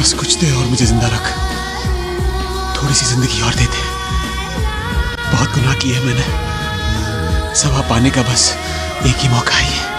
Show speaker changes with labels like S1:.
S1: बस कुछ दे और मुझे जिंदा रख, थोड़ी सी जिंदगी और दे दे। बहुत गुनाह किए मैंने, सवा पाने का बस एक ही मौका है।